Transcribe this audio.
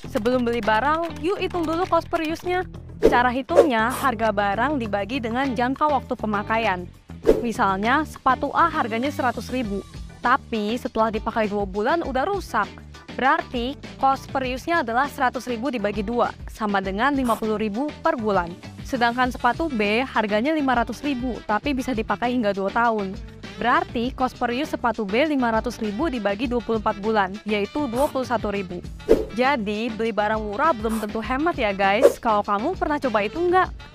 Sebelum beli barang, yuk hitung dulu cost per use-nya. Cara hitungnya, harga barang dibagi dengan jangka waktu pemakaian. Misalnya, sepatu A harganya 100.000, tapi setelah dipakai 2 bulan udah rusak. Berarti, cost per use-nya adalah 100.000 dibagi 2, sama dengan 50.000 per bulan. Sedangkan sepatu B harganya 500.000, tapi bisa dipakai hingga 2 tahun. Berarti, cost per use sepatu B 500.000 dibagi 24 bulan, yaitu 21.000. Jadi, beli barang murah belum tentu hemat ya guys. Kalau kamu pernah coba itu nggak?